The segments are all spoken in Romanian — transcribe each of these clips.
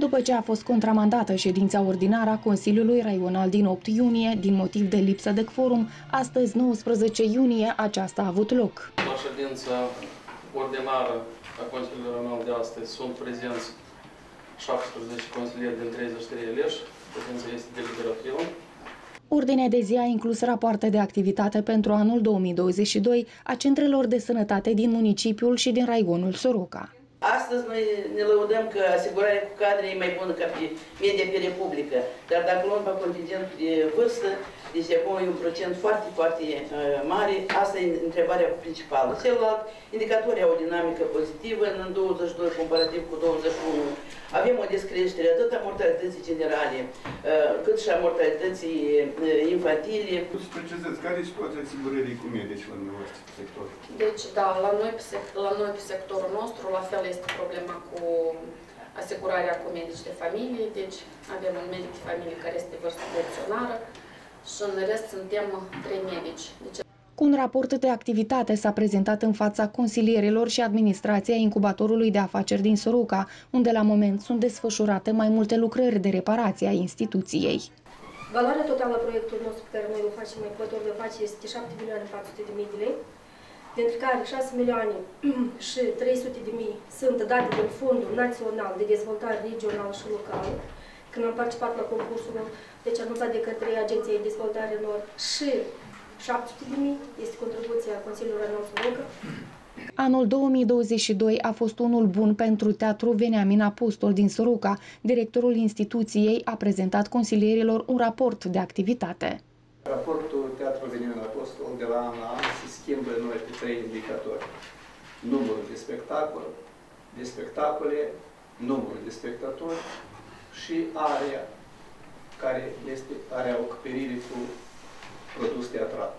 După ce a fost contramandată ședința ordinară a Consiliului Raional din 8 iunie, din motiv de lipsă de quorum, astăzi, 19 iunie, aceasta a avut loc. La ședința ordinară a Consiliului Raional de astăzi sunt prezenți 17 consilieri din 33 eleși. Ședința este deliberativă. Ordinea de zi a inclus rapoarte de activitate pentru anul 2022 a centrelor de sănătate din municipiul și din raionul Soroca. Astăzi noi ne lăudăm că asigurarea cu cadre e mai bună ca pe media pe Republică, dar dacă luăm pe contingent de vârstă, deci acum e un procent foarte, foarte mare, asta e întrebarea principală. Celălalt, indicatorii au o dinamică pozitivă în 22 comparativ cu 21. Avem o descreștere atât a mortalității generale, cât și a mortalității infantile. Să precizați, care e situația asigurării cu medici la dumneavoastră pe sector? Deci, da, la noi pe sectorul nostru, la fel este problema cu asigurarea cu medici de familie. Deci, avem un medic de familie care este de vârstă pensionară și în rest suntem 3 medici. Deci, cu un raport de activitate s-a prezentat în fața consilierilor și administrația incubatorului de afaceri din Soroca, unde la moment sunt desfășurate mai multe lucrări de reparație a instituției. Valoarea totală a proiectului nostru pe care noi îl facem, incubatorul de afaceri, este 7.400.000 de lei, dintre care 6 milioane și 300.000 sunt date din Fondul Național de Dezvoltare Regională și Locală, când am participat la concursul, deci anunțat de către Agenția de Dezvoltare Nord, și 700.000 este contribuția Consiliului Raional Soroca. Anul 2022 a fost unul bun pentru Teatru Veniamin Apostol din Soroca. Directorul instituției a prezentat consilierilor un raport de activitate. Raportul Teatru Veniamin Apostol de la an la an se schimbă în noi pe 3 indicatori. Numărul de spectacole, numărul de spectatori și area care este area acoperirii cu produs teatral.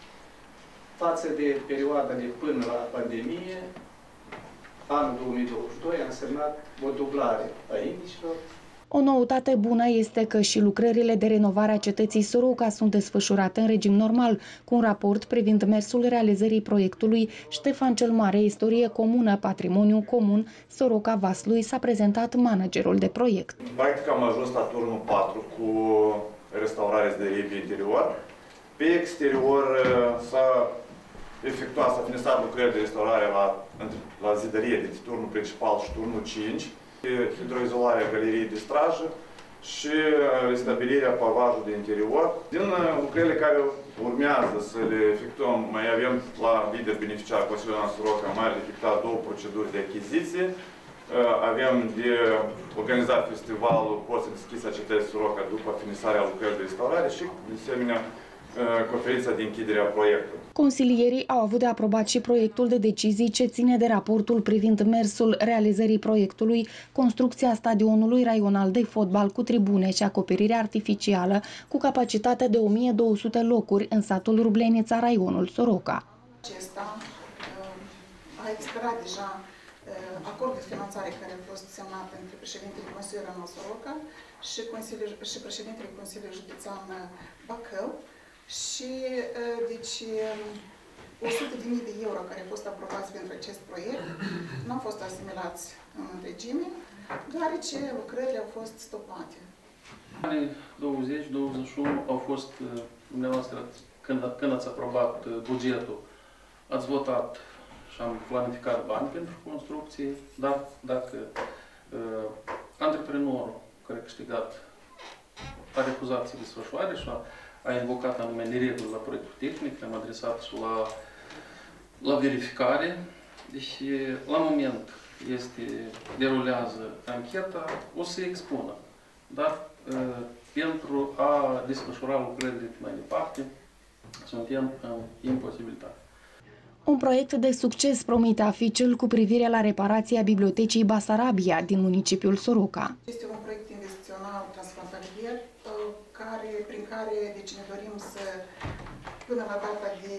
Față de perioada de până la pandemie, anul 2022 a însemnat o dublare a indicilor. O noutate bună este că și lucrările de renovare a cetății Soroca sunt desfășurate în regim normal, cu un raport privind mersul realizării proiectului Ștefan cel Mare, istorie comună, patrimoniu comun, Soroca Vaslui, s-a prezentat managerul de proiect. Practic am ajuns la turnul 4 cu restaurarea zidăriei pe interior. Pe exterior s-a finisat lucrări de restaurare la zidărie de turnul principal și turnul 5, hidroizolarea galeriei de strajă și restabilirea pavajului de interior. Din lucrările care urmează să le efectuăm, mai avem la lider beneficiar Consiliul Raional Soroca mai de efectuat 2 proceduri de achiziție. Avem de organizat festivalul Porți deschise a cetății Soroca după finisarea lucrării de restaurare și, de asemenea, conferința de închidere a proiectului. Consilierii au avut de aprobat și proiectul de decizii ce ține de raportul privind mersul realizării proiectului, construcția stadionului raional de fotbal cu tribune și acoperire artificială cu capacitate de 1200 locuri în satul Rublenița, raionul Soroca. Acesta a expirat deja acordul de finanțare care a fost semnat între președintele Consiliului Raional Soroca și președintele Consiliului Județean Bacău. Și, deci, 100.000 de euro care au fost aprobați pentru acest proiect nu au fost asimilați în întregime, deoarece lucrările au fost stopate. Anii 20-21 au fost, dumneavoastră, când ați aprobat bugetul, ați votat și am planificat bani pentru construcție, dar dacă antreprenorul care a câștigat a refuzat să desfășoare și a invocat anume nereguli la proiectul tehnic, ne-am adresat și la verificare. Deci, la moment, derulează ancheta, o să expună. Dar pentru a desfășura lucrările mai departe, suntem în imposibilitate. Un proiect de succes promite a fi cel cu privire la reparația Bibliotecii Basarabia din municipiul Soroca. Este un proiect investițional transfrontalier prin care deci, ne dorim să, până la data de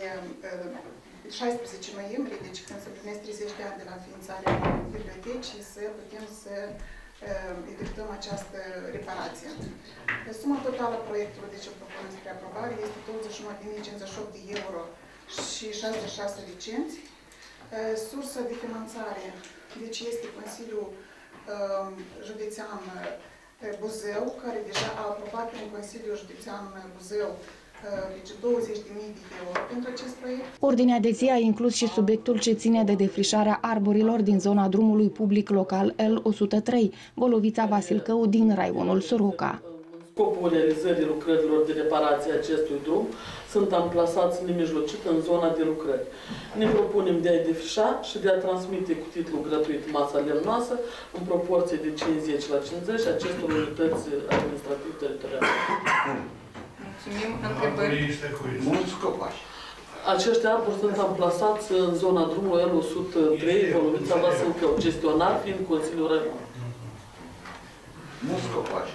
16 noiembrie, deci când se împlinesc 30 de ani de la înființarea bibliotecii, să putem să efectuăm această reparație. Suma totală a proiectului, deci o propunem spre aprobare, este 21.058 de euro și 66 licenți. Sursa de finanțare, deci este Consiliul Județean Buzău, care deja a aprobat prin Consiliul Județean Buzău deci 20.000 de euro pentru acest proiect. Ordinea de zi a inclus și subiectul ce ține de defrișarea arborilor din zona drumului public local L103, Bolovița-Vasilcău din raionul Soroca. Scopul realizării lucrărilor de reparație a acestui drum sunt amplasați nemijlocit în zona de lucrări. Ne propunem de a-i defrișa și de a transmite cu titlu gratuit masa lemnoasă în proporție de 50 la 50 acestor unități administrativ-teritoriale. Mulțumim. Întrebări? Mulți copaci. Acești arbori sunt amplasați în zona drumului L103, Bolovița-Vasilcău, gestionat fiind Consiliul Raional. Mulți copaci.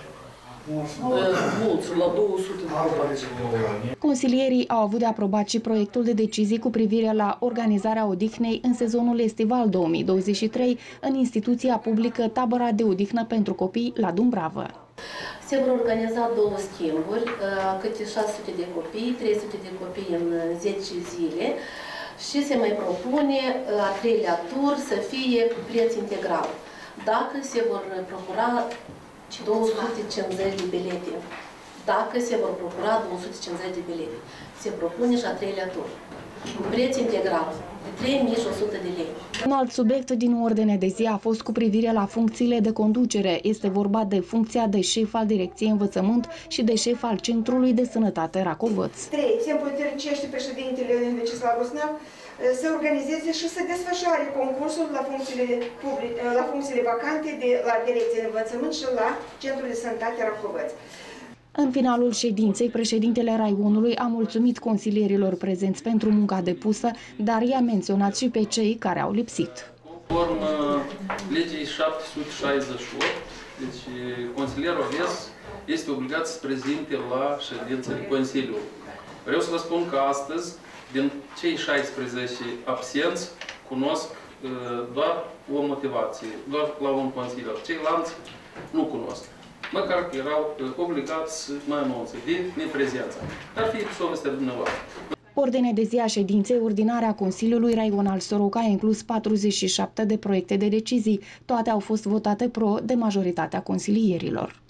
Mulți, la 200 de copaci. Consilierii au avut de aprobat și proiectul de decizii cu privire la organizarea odihnei în sezonul estival 2023 în instituția publică Tabăra de Odihnă pentru Copii la Dumbravă. Se vor organiza 2 schimburi, câte 600 de copii, 300 de copii în 10 zile și se mai propune a 3-lea tur să fie cu preț integral. Dacă se vor procura 250 de bilete. Dacă se vor procura 250 de bilete. Se propune și a 3-lea tur. Preț integral, de 3.100 de lei. Un alt subiect din ordine de zi a fost cu privire la funcțiile de conducere. Este vorba de funcția de șef al Direcției Învățământ și de șef al Centrului de Sănătate Racovăț. 3. Se împuternicește președintele Vecislav Rusnev să organizeze și să desfășoare concursul la funcțiile vacante de la Direcția Învățământ și la Centrul de Sănătate Racovăț. În finalul ședinței, președintele raionului a mulțumit consilierilor prezenți pentru munca depusă, dar i-a menționat și pe cei care au lipsit. Conform legii 768, deci consilierul AVES este obligat să prezinte la ședințele Consiliului. Vreau să vă spun că astăzi, din cei 16 absenți, cunosc doar o motivație, doar la un consilier. Ceilalți nu cunosc. Măcar că erau obligați să mă anunțe de neprezența. Ar fi povestea dumneavoastră. Ordinea de zi a ședinței ordinare a Consiliului Raional Soroca a inclus 47 de proiecte de decizii. Toate au fost votate pro de majoritatea consilierilor.